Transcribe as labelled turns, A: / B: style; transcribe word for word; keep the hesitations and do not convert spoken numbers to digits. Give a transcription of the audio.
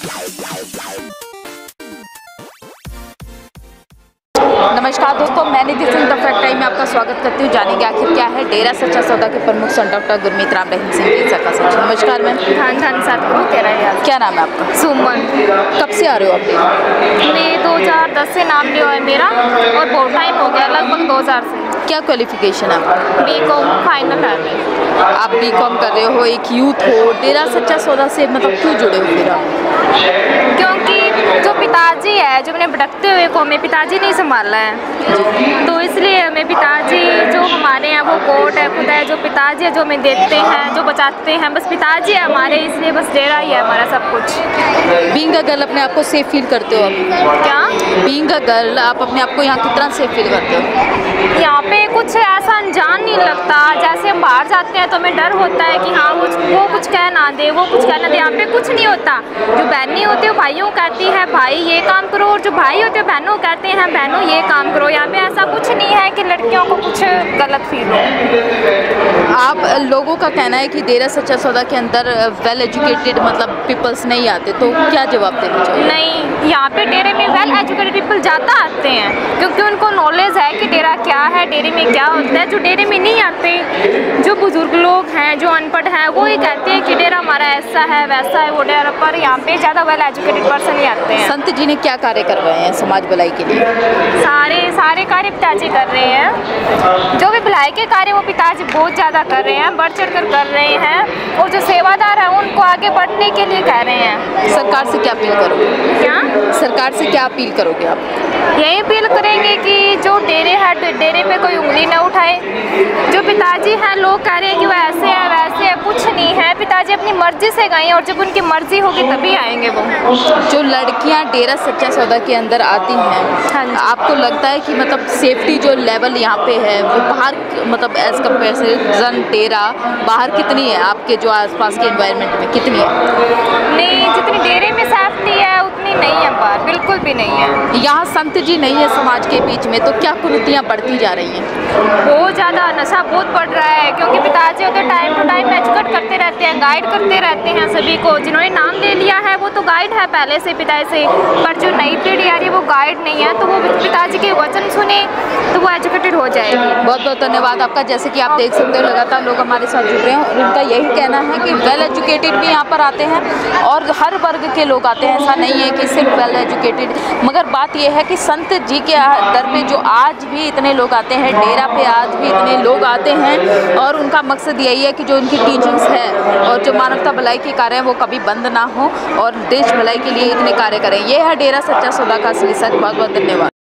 A: नमस्कार दोस्तों, मैं Nidhi Singh the fact time में आपका स्वागत करती हूँ। जानेंगे आखिर क्या है डेरा सच्चा सौदा के प्रमुख संत डॉक्टर गुरमीत राम रहीम सिंह जी सका सच। नमस्कार मैम।
B: धान धान सतगुरु तेरा याद।
A: क्या नाम है आपका?
B: सुमन।
A: कब से आ रहे हो आप डेरा?
B: मैं दो हज़ार दस से नाम लिया है मेरा और बहुत टाइम हो गया, लगभग दो हज़ार से।
A: क्या क्वालिफिकेशन है आपका?
B: बी कॉम फाइनल है।
A: आप बी कॉम कर रहे हो, एक यूथ हो, डेरा सच्चा सौदा से मतलब क्यों जुड़े हो फिर आप?
B: क्योंकि जो पिताजी है, जो मैंने भटकते हुए को हमें पिताजी नहीं संभाला है, तो इसलिए हमें पिताजी जो हमारे हैं वो कोर्ट है, खुदा है, जो पिताजी है जो हमें देखते हैं, जो बचाते हैं, बस पिताजी है हमारे, इसलिए बस डेरा ही है हमारा सब कुछ।
A: बीइंग अ गर्ल अपने आप को सेफ फील करते हो आप?
B: क्या
A: बीइंग अ गर्ल आप अपने आप को यहाँ कितना सेफ फील करते हो?
B: यहाँ पे कुछ ऐसा अनजान नहीं लगता। जैसे हम बाहर जाते हैं तो हमें डर होता है कि हाँ वो वो कुछ कह ना दे, वो कुछ कह ना दे। यहाँ पे कुछ नहीं होता। जो बहनें होती है वो भाइयों को कहती है भाई ये काम करो, और जो भाई होते हैं बहनों कहते हैं बहनों ये काम करो। यहाँ पे ऐसा कुछ नहीं है कि लड़कियों को कुछ गलत फील हो।
A: आप लोगों का कहना है कि डेरा सच्चा सौदा के अंदर वेल एजुकेटेड मतलब पीपल्स नहीं आते, तो क्या जवाब देना चाहिए?
B: नहीं, यहाँ पे डेरे में वेल एजुकेटेड पीपल ज़्यादा आते हैं क्योंकि उनको नॉलेज है कि डेरा क्या है, डेरे में क्या होता है। जो डेरे में नहीं आते, जो बुजुर्ग लोग हैं, जो अनपढ़ हैं, वो ही कहते हैं कि डेरा हमारा ऐसा है वैसा है वो डेरा, पर यहाँ पे ज़्यादा वेल एजुकेटेड पर्सन ही आते हैं।
A: संत जी ने क्या कार्य करवाए हैं समाज भलाई के लिए?
B: सारे सारे कार्य पिताजी कर रहे हैं। जो भी भलाई के कार्य वो पिताजी बहुत ज़्यादा कर रहे हैं, बढ़ चढ़ कर कर रहे हैं, और जो सेवादार हैं उनको आगे बढ़ने के लिए कह रहे हैं।
A: सरकार से क्या अपील करोगे?
B: क्या
A: सरकार से क्या अपील करोगे आप?
B: यही अपील करेंगे कि जो डेरे है डेरे पे कोई उंगली न उठाए। जो पिताजी हैं लोग कह रहे हैं कि वो ऐसे है वैसे है, कुछ नहीं है। पिताजी अपनी मर्जी से गए और जब उनकी मर्जी होगी तभी आएंगे वो।
A: जो लड़कियां डेरा सच्चा सौदा के अंदर आती हैं, आपको लगता है कि मतलब सेफ्टी जो लेवल यहाँ पे है वो बाहर मतलब एज कम्पेरिजन डेरा बाहर कितनी है? आपके जो आसपास के एनवायरनमेंट में कितनी है?
B: नहीं, जितनी डेरे में सेफ्टी है उतनी नहीं है बाहर, बिल्कुल भी नहीं है।
A: यहाँ संत जी नहीं है समाज के बीच में, तो क्या कुरीतियाँ बढ़ती जा रही हैं?
B: बहुत ज़्यादा नशा बहुत बढ़ रहा है क्योंकि पिताजी होते टाइम टू टाइम एजुकेट करते रहते हैं, गाइड करते रहते हैं सभी को। जिन्होंने नाम ले लिया है वो तो गाइड है पहले से पिताजी से, पर जो नई पीढ़ी आ रही है वो गाइड नहीं है, तो वो पिताजी के वचन सुने तो वो एजुकेटेड हो जाएगी।
A: बहुत बहुत धन्यवाद आपका। जैसे कि आप देख सकते हो लगातार लोग हमारे साथ जुड़ रहे हैं और उनका यही कहना है कि वेल एजुकेटेड भी यहाँ पर आते हैं और हर वर्ग के लोग आते हैं। ऐसा नहीं है कि सिर्फ वेल एजुकेटेड, मगर बात यह है कि संत जी के दर पे जो आज भी इतने लोग आते हैं, डेरा पे आज भी इतने लोग आते हैं, और उनका मकसद यही है कि जो उनकी टीचिंग्स है और जो मानवता भलाई के कार्य हैं वो कभी बंद ना हो और देश भलाई के लिए इतने कार्य करें। ये है डेरा सच्चा सौदा का असली सच। बहुत बहुत धन्यवाद।